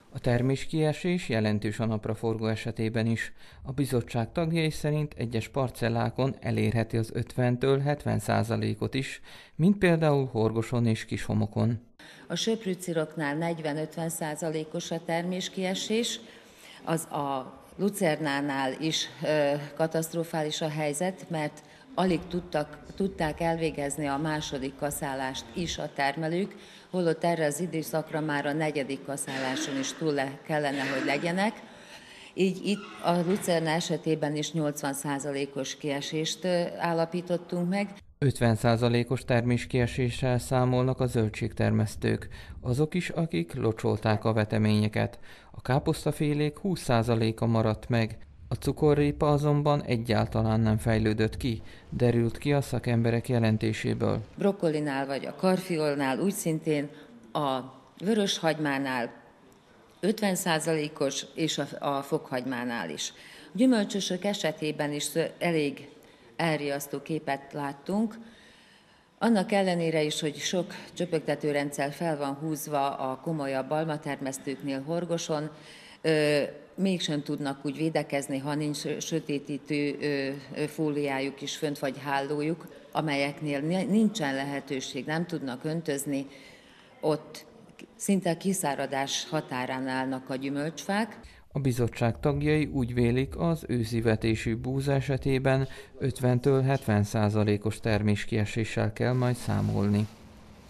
A terméskiesés jelentős a napraforgó esetében is. A bizottság tagjai szerint egyes parcellákon elérheti az 50-től 70%-ot is, mint például Horgoson és Kishomokon. A söprűciroknál 40-50%-os a terméskiesés, az a lucernánál is katasztrofális a helyzet, mert alig tudták elvégezni a második kaszálást is a termelők, holott erre az időszakra már a negyedik kaszáláson is túl kellene, hogy legyenek. Így itt a lucerna esetében is 80%-os kiesést állapítottunk meg. 50%-os terméskieséssel számolnak a zöldségtermesztők, azok is, akik locsolták a veteményeket. A káposztafélék 20%-a maradt meg, a cukorrépa azonban egyáltalán nem fejlődött ki, derült ki a szakemberek jelentéséből. Brokkolinál vagy a karfiolnál úgy szintén, a vöröshagymánál 50%-os és a fokhagymánál is. A gyümölcsösök esetében is elég elriasztó képet láttunk. Annak ellenére is, hogy sok csöpögtetőrendszer fel van húzva a komolyabb almatermesztőknél Horgoson, mégsem tudnak úgy védekezni, ha nincs sötétítő fóliájuk is fönt, vagy hálójuk, amelyeknél nincsen lehetőség, nem tudnak öntözni, ott szinte kiszáradás határán állnak a gyümölcsfák. A bizottság tagjai úgy vélik, az őszi vetésű búza esetében 50-től 70%-os terméskieséssel kell majd számolni.